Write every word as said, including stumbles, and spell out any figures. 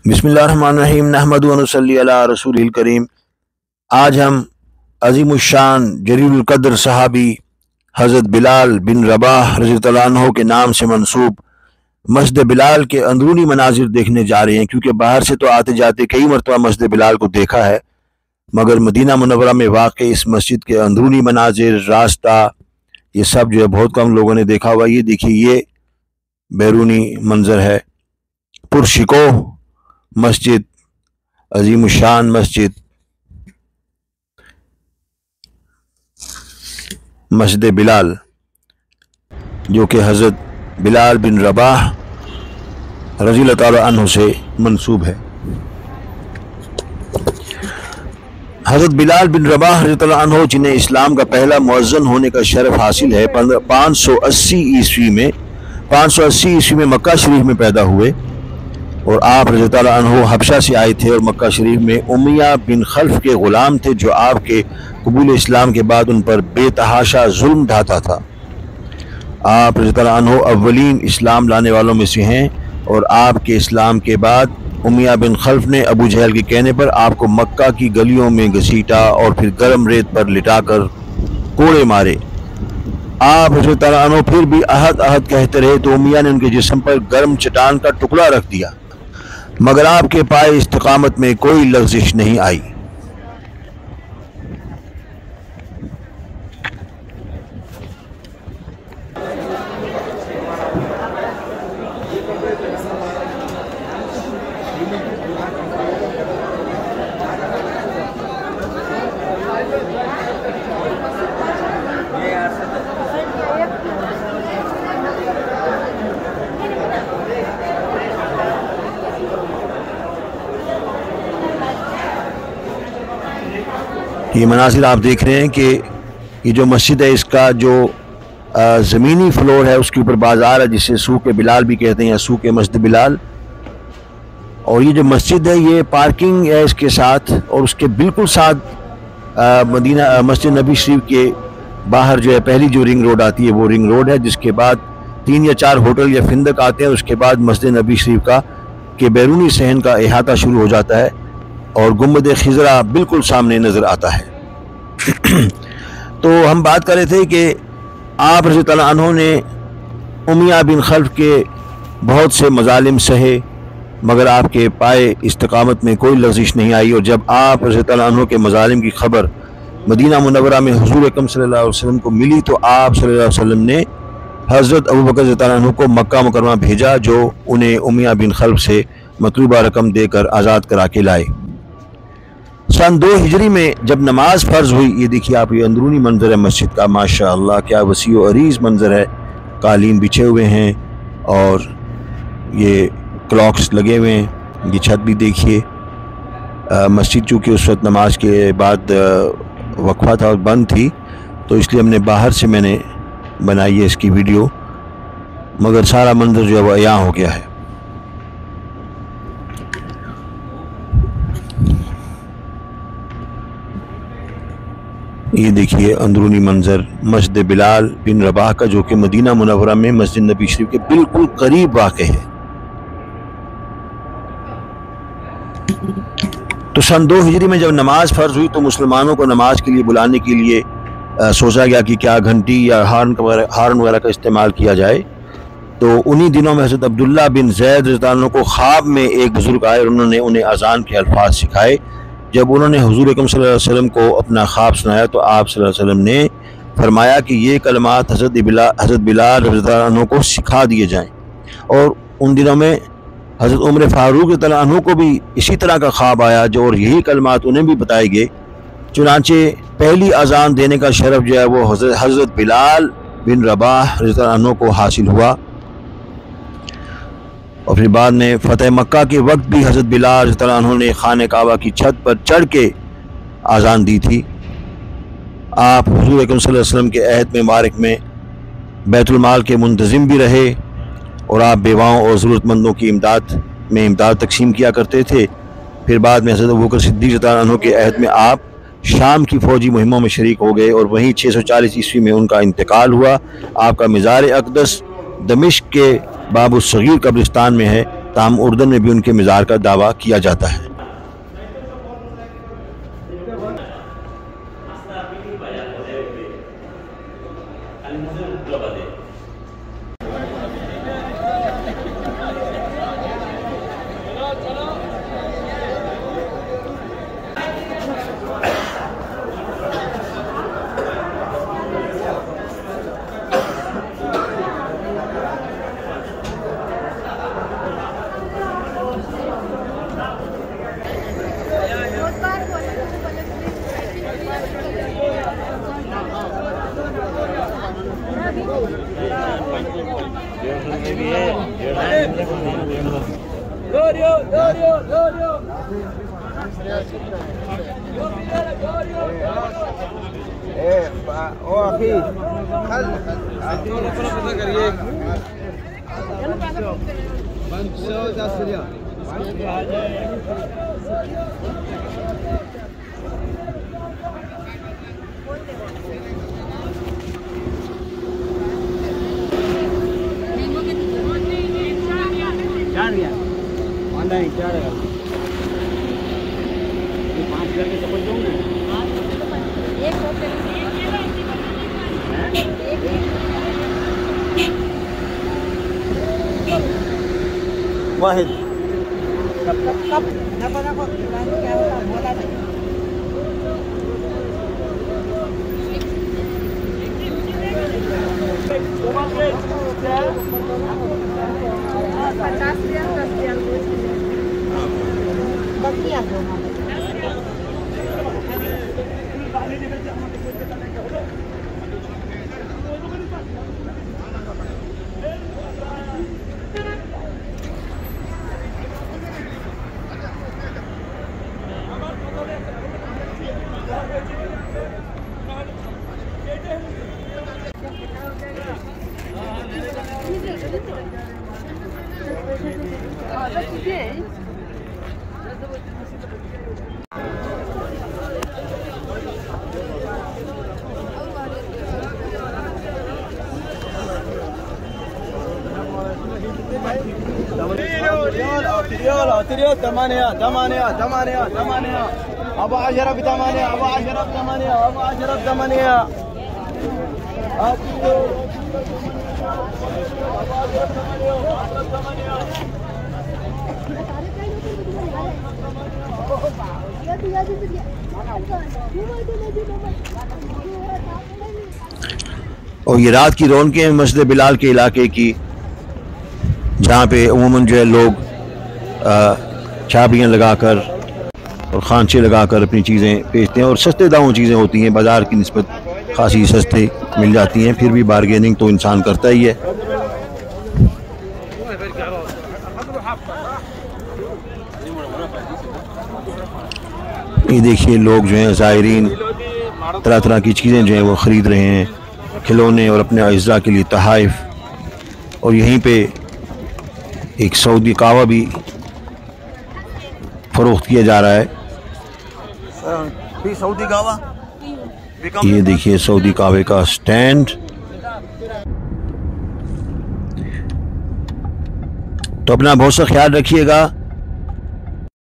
بسم اللہ الرحمن الرحیم نحمد و نصلی علی رسول الکریم۔ آج ہم عظیم الشان جلیل القدر صحابی حضرت بلال بن رباح رضی اللہ عنہ کے نام سے منسوب مسجد بلال کے اندرونی مناظر دیکھنے جا رہے ہیں، کیونکہ باہر سے تو آتے جاتے کئی مرتبہ مسجد بلال کو دیکھا ہے، مگر مدینہ منورہ میں واقع اس مسجد کے اندرونی مناظر، راستہ، یہ سب جو ہے بہت کم لوگوں نے دیکھا ہوا۔ یہ دیکھیے، یہ بیرونی منظر ہے، پرشکو مسجد، عظیم الشان مسجد، مسجد بلال، جو کہ حضرت بلال بن رباح رضی اللہ تعالی عنہ سے منسوب ہے۔ حضرت بلال بن رباح رضی اللہ عنہ جنہیں اسلام کا پہلا مؤذن ہونے کا شرف حاصل ہے، پانچ سو اسی عیسوی میں پانچ سو اسی عیسوی میں مکہ شریف میں پیدا ہوئے، اور آپ رضی اللہ عنہ حبشہ سے آئے تھے، اور مکہ شریف میں امیہ بن خلف کے غلام تھے، جو آپ کے قبول اسلام کے بعد ان پر بے تحاشا ظلم ڈھاتا تھا۔ آپ رضی اللہ عنہ اولین اسلام لانے والوں میں سے ہیں، اور آپ کے اسلام کے بعد امیہ بن خلف نے ابو جہل کے کہنے پر آپ کو مکہ کی گلیوں میں گھسیٹا اور پھر گرم ریت پر لٹا کر کوڑے مارے۔ آپ رضی اللہ عنہ پھر بھی احد احد کہتے رہے تو امیہ نے ان کے جسم پر گرم چٹان کا ٹکڑا رکھ دیا، مگر آپ کے پائے استقامت میں کوئی لغزش نہیں آئی۔ یہ مناظر آپ دیکھ رہے ہیں کہ یہ جو مسجد ہے، اس کا جو زمینی فلور ہے، اس کے اوپر بازار ہے جسے سوق بلال بھی کہتے ہیں، یا سوق مسجد بلال، اور یہ جو مسجد ہے یہ پارکنگ ہے اس کے ساتھ، اور اس کے بالکل ساتھ مدینہ مسجد نبی شریف کے باہر جو ہے پہلی جو رنگ روڈ آتی ہے وہ رنگ روڈ ہے، جس کے بعد تین یا چار ہوٹل یا فندق آتے ہیں، اس کے بعد مسجد نبی شریف کا کہ بیرونی صحن کا احاطہ شروع ہو جاتا ہے، اور گنبد خضرا بالکل سامنے نظر آتا ہے۔ تو ہم بات کر رہے تھے کہ آپ رضی اللہ عنہ نے امیہ بن خلف کے بہت سے مظالم سہے، مگر آپ کے پائے استقامت میں کوئی لغزش نہیں آئی، اور جب آپ رضی اللہ عنہ کے مظالم کی خبر مدینہ منورہ میں حضور اکرم صلی اللہ علیہ وسلم کو ملی تو آپ صلی اللہ علیہ وسلم نے حضرت ابوبکر رضی اللہ عنہ کو مکہ مکرمہ بھیجا، جو انہیں امیہ بن خلف سے مطلوبہ رقم دے کر آزاد کرا کے لائے۔ سن دو ہجری میں جب نماز فرض ہوئی، یہ دیکھیے آپ، یہ اندرونی منظر ہے مسجد کا، ماشاءاللہ کیا وسیع و عریض منظر ہے، قالین بچھے ہوئے ہیں اور یہ کلاکس لگے ہوئے ہیں، یہ چھت بھی دیکھیے۔ مسجد چونکہ اس وقت نماز کے بعد وقفہ تھا اور بند تھی، تو اس لیے ہم نے باہر سے میں نے بنائی ہے اس کی ویڈیو، مگر سارا منظر جو ہے وہ عیاں ہو گیا ہے۔ یہ دیکھیے اندرونی منظر مسجد بلال بن رباح کا، جو کہ مدینہ منورہ میں مسجد نبی شریف کے بالکل قریب واقع ہے۔ تو سن دو ہجری میں جب نماز فرض ہوئی تو مسلمانوں کو نماز کے لیے بلانے کے لیے سوچا گیا کہ کیا گھنٹی یا ہارن ہارن وغیرہ کا استعمال کیا جائے۔ تو انہی دنوں میں حضرت عبداللہ بن زید رضی اللہ عنہ کو خواب میں ایک بزرگ آئے، اور انہوں نے انہیں اذان کے الفاظ سکھائے۔ جب انہوں نے حضور اکرم صلی اللہ علیہ وسلم کو اپنا خواب سنایا تو آپ صلی اللہ علیہ وسلم نے فرمایا کہ یہ کلمات حضرت بلال حضرت بلال رضی اللہ عنہ کو سکھا دیے جائیں، اور ان دنوں میں حضرت عمر فاروق رضی اللہ عنہ کو بھی اسی طرح کا خواب آیا، جو اور یہی کلمات انہیں بھی بتائے گئے۔ چنانچہ پہلی اذان دینے کا شرف جو ہے وہ حضرت حضرت بلال بن رباح رضی اللہ عنہ کو حاصل ہوا، اور پھر بعد میں فتح مکہ کے وقت بھی حضرت بلال رضی اللہ عنہ نے خانہ کعبہ کی چھت پر چڑھ کے اذان دی تھی۔ آپ حضور اکرم صلی اللہ علیہ وسلم کے عہد میں مبارک میں بیت المال کے منتظم بھی رہے، اور آپ بیواؤں اور ضرورت مندوں کی امداد میں امداد تقسیم کیا کرتے تھے۔ پھر بعد میں حضرت ابوبکر صدیق رضی اللہ عنہ کے عہد میں آپ شام کی فوجی مہموں میں شریک ہو گئے، اور وہیں چھ سو چالیس عیسوی میں ان کا انتقال ہوا۔ آپ کا مزار اقدس دمشق کے باب الصغیر قبرستان میں ہے، تاہم اردن میں بھی ان کے مزار کا دعویٰ کیا جاتا ہے۔ واحد पचास रियाल दस रियाल बकिया ريال ثمانية ثمانية ثمانية ثمانية أبو عشرة بثمانية أبو عشرة بثمانية أبو عشرة بثمانية اور یہ رات کی رونقیں مسجد بلال کے علاقے کی، جہاں پہ عموماً جو ہے لوگ چابیاں لگا کر اور خانچے لگا کر اپنی چیزیں بیچتے ہیں، اور سستے داموں چیزیں ہوتی ہیں، بازار کی نسبت خاصی سستے مل جاتی ہیں، پھر بھی بارگیننگ تو انسان کرتا ہی ہے۔ یہ دیکھیے لوگ جو ہیں زائرین طرح طرح کی چیزیں جو ہیں وہ خرید رہے ہیں، کھلونے اور اپنے اعزاء کے لیے تحائف، اور یہیں پہ ایک سعودی قہوہ بھی فروخت کیا جا رہا ہے۔ سعودی قہوہ یہ دیکھیے سعودی قہوے کا سٹینڈ۔ تو اپنا بہت سا خیال رکھیے گا۔